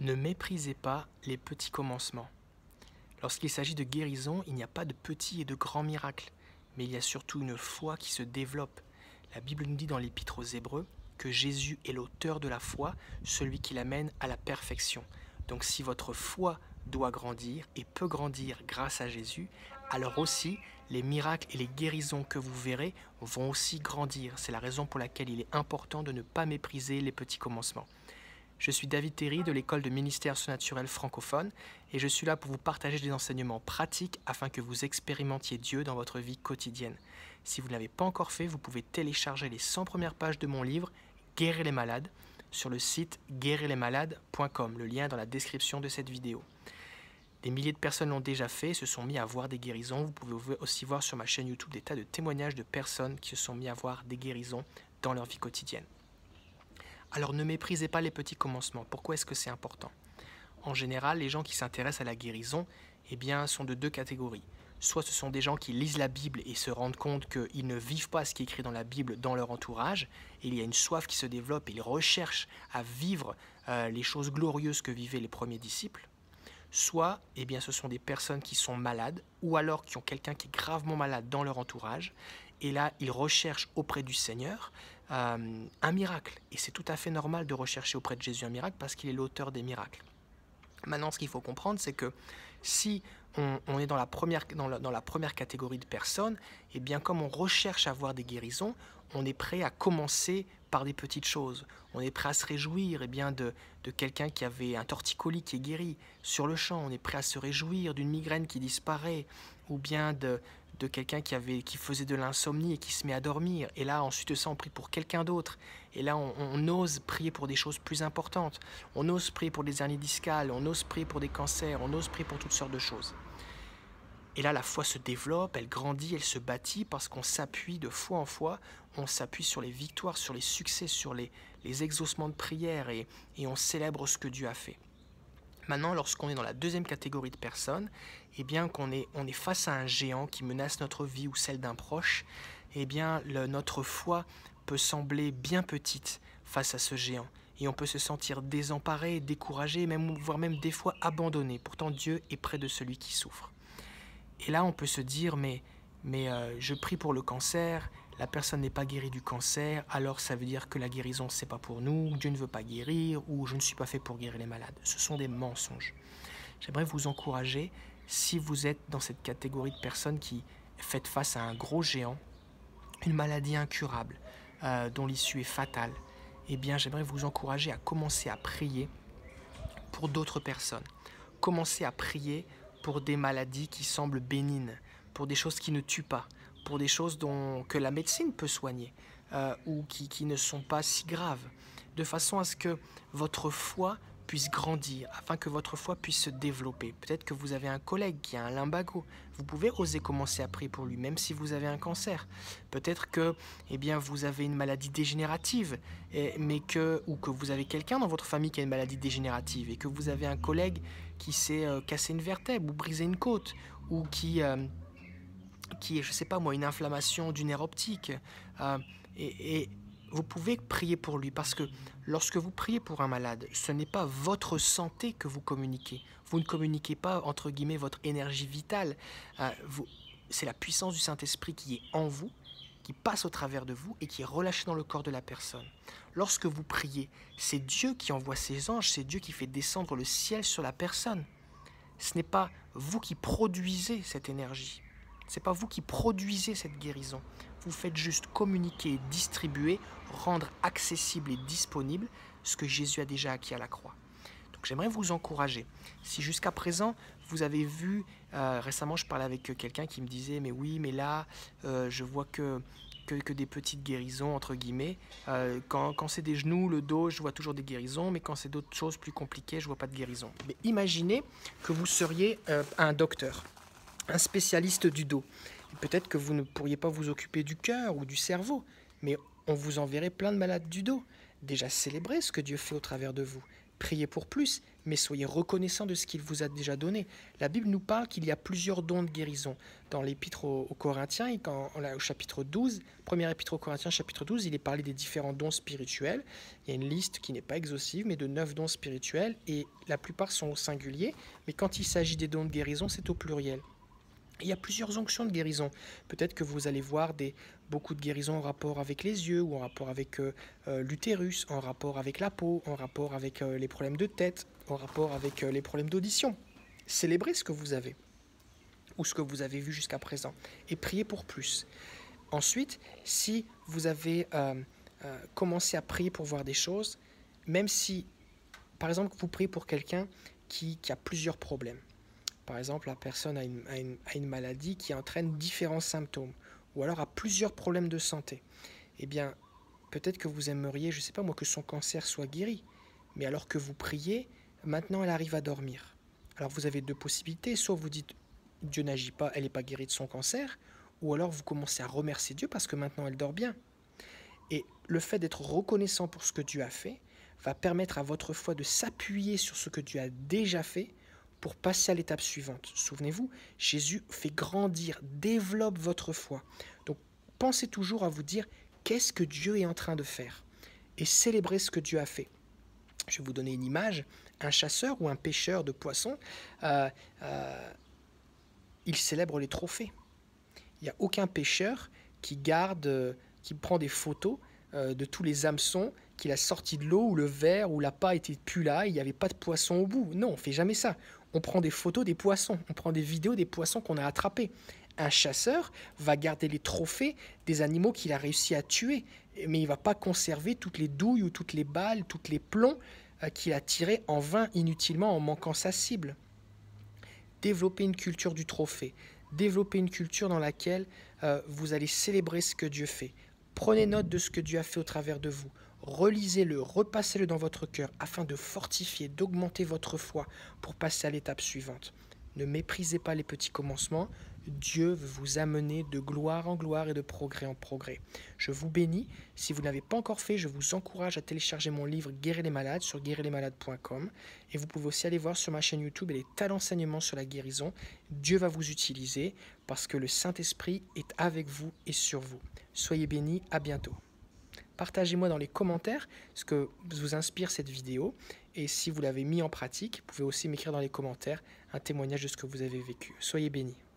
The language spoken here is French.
Ne méprisez pas les petits commencements. Lorsqu'il s'agit de guérison, il n'y a pas de petits et de grands miracles, mais il y a surtout une foi qui se développe. La Bible nous dit dans l'Épître aux Hébreux que Jésus est l'auteur de la foi, celui qui l'amène à la perfection. Donc si votre foi doit grandir et peut grandir grâce à Jésus, alors aussi les miracles et les guérisons que vous verrez vont aussi grandir. C'est la raison pour laquelle il est important de ne pas mépriser les petits commencements. Je suis David Terry de l'école de ministère surnaturel francophone et je suis là pour vous partager des enseignements pratiques afin que vous expérimentiez Dieu dans votre vie quotidienne. Si vous ne l'avez pas encore fait, vous pouvez télécharger les 100 premières pages de mon livre « Guérir les malades » sur le site guérirlesmalades.com, le lien est dans la description de cette vidéo. Des milliers de personnes l'ont déjà fait et se sont mis à voir des guérisons. Vous pouvez aussi voir sur ma chaîne YouTube des tas de témoignages de personnes qui se sont mis à voir des guérisons dans leur vie quotidienne. Alors ne méprisez pas les petits commencements. Pourquoi est-ce que c'est important? En général, les gens qui s'intéressent à la guérison sont de deux catégories. Soit ce sont des gens qui lisent la Bible et se rendent compte qu'ils ne vivent pas ce qui est écrit dans la Bible dans leur entourage, et il y a une soif qui se développe et ils recherchent à vivre les choses glorieuses que vivaient les premiers disciples. Soit ce sont des personnes qui sont malades ou alors qui ont quelqu'un qui est gravement malade dans leur entourage, et là ils recherchent auprès du Seigneur un miracle. Et c'est tout à fait normal de rechercher auprès de Jésus un miracle parce qu'il est l'auteur des miracles. Maintenant, ce qu'il faut comprendre, c'est que si on est dans la première catégorie de personnes, comme on recherche à avoir des guérisons, on est prêt à commencer par des petites choses. On est prêt à se réjouir de quelqu'un qui avait un torticolis qui est guéri sur le champ. On est prêt à se réjouir d'une migraine qui disparaît, ou bien de quelqu'un qui faisait de l'insomnie et qui se met à dormir. Et là, ensuite de ça, on prie pour quelqu'un d'autre. Et là, on ose prier pour des choses plus importantes. On ose prier pour des hernies discales, on ose prier pour des cancers, on ose prier pour toutes sortes de choses. Et là, la foi se développe, elle grandit, elle se bâtit parce qu'on s'appuie de foi en foi, on s'appuie sur les victoires, sur les succès, sur les exaucements de prière et on célèbre ce que Dieu a fait. Maintenant, lorsqu'on est dans la deuxième catégorie de personnes, qu'on est face à un géant qui menace notre vie ou celle d'un proche, notre foi peut sembler bien petite face à ce géant. Et on peut se sentir désemparé, découragé, voire même des fois abandonné. Pourtant, Dieu est près de celui qui souffre. Et là, on peut se dire, mais je prie pour le cancer, la personne n'est pas guérie du cancer, alors ça veut dire que la guérison, c'est pas pour nous, Dieu ne veut pas guérir, ou je ne suis pas fait pour guérir les malades. Ce sont des mensonges. J'aimerais vous encourager, si vous êtes dans cette catégorie de personnes qui faites face à un gros géant, une maladie incurable, dont l'issue est fatale, j'aimerais vous encourager à commencer à prier pour d'autres personnes. Commencez à prier pour des maladies qui semblent bénignes, pour des choses qui ne tuent pas, pour des choses que la médecine peut soigner ou qui ne sont pas si graves, de façon à ce que votre foi puisse grandir, afin que votre foi puisse se développer. Peut-être que vous avez un collègue qui a un lumbago, vous pouvez oser commencer à prier pour lui, même si vous avez un cancer. Peut-être que vous avez une maladie dégénérative, ou que vous avez quelqu'un dans votre famille qui a une maladie dégénérative, et que vous avez un collègue qui s'est cassé une vertèbre, ou brisé une côte, ou qui est, je sais pas moi, une inflammation du nerf optique. Vous pouvez prier pour lui parce que lorsque vous priez pour un malade, ce n'est pas votre santé que vous communiquez. Vous ne communiquez pas, entre guillemets, votre énergie vitale. C'est la puissance du Saint-Esprit qui est en vous, qui passe au travers de vous et qui est relâchée dans le corps de la personne. Lorsque vous priez, c'est Dieu qui envoie ses anges, c'est Dieu qui fait descendre le ciel sur la personne. Ce n'est pas vous qui produisez cette énergie. Ce n'est pas vous qui produisez cette guérison. Vous faites juste communiquer, distribuer, rendre accessible et disponible ce que Jésus a déjà acquis à la croix. Donc j'aimerais vous encourager. Si jusqu'à présent, vous avez vu, récemment je parlais avec quelqu'un qui me disait « mais oui, mais là, je vois que des petites guérisons, entre guillemets. Quand c'est des genoux, le dos, je vois toujours des guérisons, mais quand c'est d'autres choses plus compliquées, je ne vois pas de guérison. » Mais imaginez que vous seriez un docteur, un spécialiste du dos. Peut-être que vous ne pourriez pas vous occuper du cœur ou du cerveau, mais on vous enverrait plein de malades du dos. Déjà célébrez ce que Dieu fait au travers de vous. priez pour plus, mais soyez reconnaissants de ce qu'il vous a déjà donné. La Bible nous parle qu'il y a plusieurs dons de guérison. Dans l'épître aux Corinthiens, et au chapitre 12, première épître aux Corinthiens, chapitre 12, il est parlé des différents dons spirituels. Il y a une liste qui n'est pas exhaustive, mais de 9 dons spirituels, et la plupart sont au singulier, mais quand il s'agit des dons de guérison, c'est au pluriel. Il y a plusieurs onctions de guérison. Peut-être que vous allez voir beaucoup de guérisons en rapport avec les yeux, ou en rapport avec l'utérus, en rapport avec la peau, en rapport avec les problèmes de tête, en rapport avec les problèmes d'audition. Célébrez ce que vous avez, ou ce que vous avez vu jusqu'à présent, et priez pour plus. Ensuite, si vous avez commencé à prier pour voir des choses, même si, par exemple, vous priez pour quelqu'un qui a plusieurs problèmes. Par exemple, la personne a une maladie qui entraîne différents symptômes, ou alors a plusieurs problèmes de santé. Eh bien, peut-être que vous aimeriez, je ne sais pas moi, que son cancer soit guéri. Mais alors que vous priez, maintenant elle arrive à dormir. Alors vous avez 2 possibilités, soit vous dites Dieu n'agit pas, elle n'est pas guérie de son cancer, ou alors vous commencez à remercier Dieu parce que maintenant elle dort bien. Et le fait d'être reconnaissant pour ce que Dieu a fait va permettre à votre foi de s'appuyer sur ce que Dieu a déjà fait pour passer à l'étape suivante. Souvenez-vous, Jésus fait grandir, développe votre foi. Donc pensez toujours à vous dire qu'est-ce que Dieu est en train de faire et célébrez ce que Dieu a fait. Je vais vous donner une image. Un chasseur ou un pêcheur de poissons, il célèbre les trophées. Il n'y a aucun pêcheur qui prend des photos de tous les hameçons qu'il a sortis de l'eau, ou le verre, ou l'appât était plus là, il n'y avait pas de poisson au bout. Non, on ne fait jamais ça. On prend des photos des poissons, on prend des vidéos des poissons qu'on a attrapés. Un chasseur va garder les trophées des animaux qu'il a réussi à tuer, mais il ne va pas conserver toutes les douilles ou toutes les balles, toutes les plombs qu'il a tirés en vain inutilement en manquant sa cible. Développer une culture du trophée, développer une culture dans laquelle vous allez célébrer ce que Dieu fait. Prenez note de ce que Dieu a fait au travers de vous. Relisez-le, repassez-le dans votre cœur afin de fortifier, d'augmenter votre foi pour passer à l'étape suivante. Ne méprisez pas les petits commencements. Dieu veut vous amener de gloire en gloire et de progrès en progrès. Je vous bénis. Si vous ne l'avez pas encore fait, je vous encourage à télécharger mon livre Guérir les malades sur guérirlesmalades.com. Et vous pouvez aussi aller voir sur ma chaîne YouTube les tas d'enseignements sur la guérison. Dieu va vous utiliser parce que le Saint-Esprit est avec vous et sur vous. Soyez bénis, à bientôt. Partagez-moi dans les commentaires ce que vous inspire cette vidéo. Et si vous l'avez mis en pratique, vous pouvez aussi m'écrire dans les commentaires un témoignage de ce que vous avez vécu. Soyez bénis.